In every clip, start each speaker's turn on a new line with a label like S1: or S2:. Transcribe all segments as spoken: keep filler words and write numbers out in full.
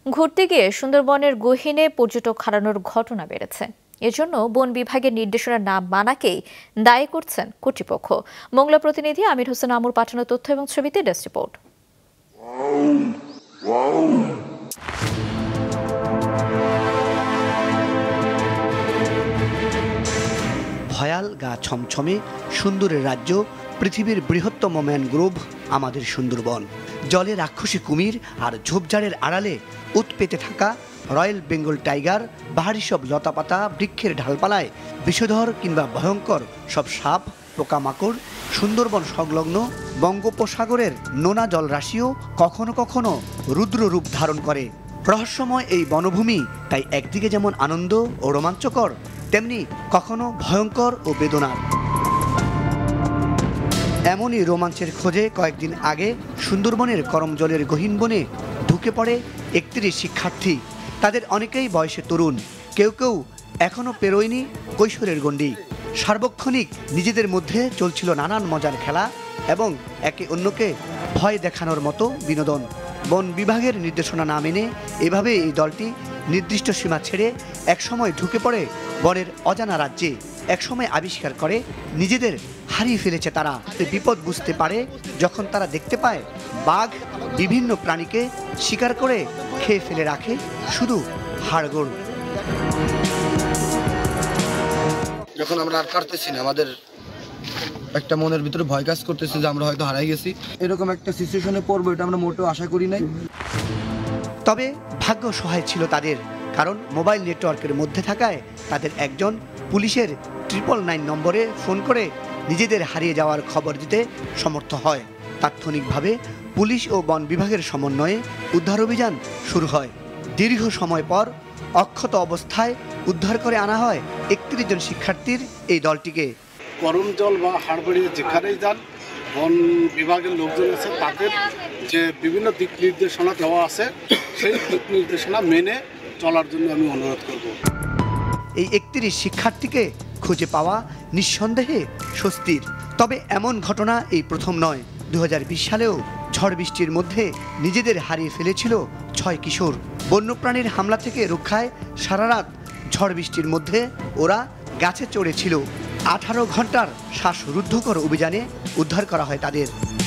S1: ঘুরতে গিয়ে সুন্দরবনের গহীনে পর্যটক হারানোর ঘটনা বেড়েছে। এজন্য বন বিভাগের নির্দেশনা না মানাকেই দায়ী করছেন কর্তৃপক্ষ। মংলা প্রতিনিধি আমির হোসেন আমুর পাঠানো তথ্য এবং ছবিতে ডেস্ক রিপোর্ট।
S2: ভয়াল গা ছমছমে সুন্দরের রাজ্য, পৃথিবীর বৃহত্তম ম্যানগ্রোভ আমাদের সুন্দরবন। জলে রাক্ষসী কুমির আর ঝোপঝাড়ের আড়ালে উৎপেতে থাকা রয়্যাল বেঙ্গল টাইগার, বাহারি সব লতাপাতা, বৃক্ষের ঢালপালায় বিষধর কিংবা ভয়ঙ্কর সব সাপ, পোকামাকড়, সুন্দরবন সংলগ্ন বঙ্গোপসাগরের নোনা জলরাশিও কখনো কখনো রুদ্র রূপ ধারণ করে। রহস্যময় এই বনভূমি তাই একদিকে যেমন আনন্দ ও রোমাঞ্চকর, তেমনি কখনো ভয়ঙ্কর ও বেদনার। এমনই রোমাঞ্চের খোঁজে কয়েকদিন আগে সুন্দরবনের করমজলের গহীন বনে ঢুকে পড়ে একত্রিশ শিক্ষার্থী। তাদের অনেকেই বয়সে তরুণ, কেউ কেউ এখনও পেরোয়নি কৈশোরের গণ্ডি। সার্বক্ষণিক নিজেদের মধ্যে চলছিল নানান মজার খেলা এবং একে অন্যকে ভয় দেখানোর মতো বিনোদন। বন বিভাগের নির্দেশনা না মেনে এভাবে এই দলটি নির্দিষ্ট সীমা ছেড়ে একসময় ঢুকে পড়ে বনের অজানা রাজ্যে। একসময় আবিষ্কার করে নিজেদের হারিয়ে ফেলেছে তারা। বিপদ বুঝতে পারে যখন তারা দেখতে পায় বাঘ বিভিন্ন প্রাণীকে শিকার করে খেয়ে ফেলে রাখে শুধু হাড়গোড়।
S3: যখন আমরা আর পারতেছি না, আমাদের একটা মনের ভিতরে ভয় কাজ করতেছে যে আমরা হয়তো হারাই গেছি। এরকম একটা সিচুয়েশনে পড়বো এটা আমরা মোটেও আশা করি নাই।
S2: তবে ভাগ্য সহায় ছিল তাদের, কারণ মোবাইল নেটওয়ার্কের মধ্যে থাকায় তাদের একজন পুলিশের ট্রিপল নাইন নম্বরে ফোন করে নিজেদের হারিয়ে যাওয়ার খবর দিতে সমর্থ হয়। তাৎক্ষণিকভাবে পুলিশ ও বন বিভাগের সমন্বয়ে উদ্ধার অভিযান শুরু হয়। দীর্ঘ সময় পর অক্ষত অবস্থায় উদ্ধার করে আনা হয় একত্রিশ জন শিক্ষার্থীর এই দলটিকে।
S4: গরম জল বা হাড়বাড়িয়ে যেখানেই যান, বন বিভাগের লোকজন আছে, তাদের যে বিভিন্ন দিক নির্দেশনা দেওয়া আছে সেই দিক নির্দেশনা মেনে চলার জন্য আমি অনুরোধ করব।
S2: এই একত্রিশ শিক্ষার্থীকে খুঁজে পাওয়া নিঃসন্দেহে স্বস্তির। তবে এমন ঘটনা এই প্রথম নয়। দু হাজার বিশ সালেও ঝড় বৃষ্টির মধ্যে নিজেদের হারিয়ে ফেলেছিল ছয় কিশোর। বন্যপ্রাণীর হামলা থেকে রক্ষায় সারা রাত ঝড় বৃষ্টির মধ্যে ওরা গাছে চড়েছিল। আঠারো ঘন্টার শ্বাসরুদ্ধকর অভিযানে উদ্ধার করা হয় তাদের।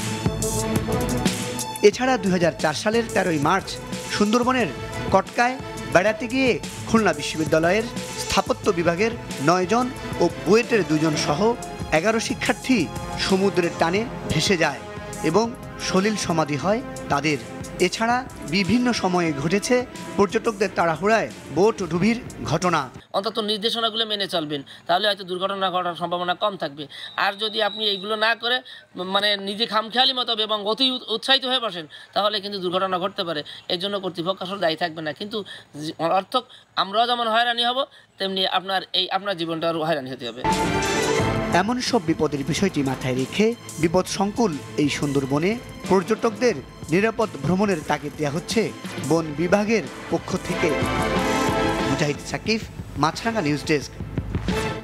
S2: এছাড়া দুই হাজার চার সালের তেরোই মার্চ সুন্দরবনের কটকায় বেড়াতে গিয়ে খুলনা বিশ্ববিদ্যালয়ের স্থাপত্য বিভাগের নয় জন ও বুয়েটের দুজন সহ এগারো শিক্ষার্থী সমুদ্রের টানে ভেসে যায় এবং সলিল সমাধি হয় তাদের। এছাড়া বিভিন্ন সময়ে ঘটেছে পর্যটকদের তাড়াহুড়ায় বোট ডুবির ঘটনা।
S5: অন্তত নির্দেশনাগুলো মেনে চলবেন, তাহলে হয়তো দুর্ঘটনা ঘটার সম্ভাবনা কম থাকবে। আর যদি আপনি এইগুলো না করে মানে নিজে খামখেয়ালি মতো এবং অতি উৎসাহিত হয়ে বসেন, তাহলে কিন্তু দুর্ঘটনা ঘটতে পারে। এর জন্য কর্তৃপক্ষ আসলে দায়ী থাকবে না, কিন্তু অর্থক আমরাও যেমন হয়রানি হব, তেমনি আপনার এই আপনার জীবনটা আরও হয়রানি হতে হবে।
S2: এমন সব বিপদের বিষয়টি মাথায় রেখে বিপদ সংকুল এই সুন্দরবনে পর্যটকদের নিরাপদ ভ্রমণের তাগিদ দেওয়া হচ্ছে বন বিভাগের পক্ষ থেকে। Mujahid Sakib, Maasranga news desk.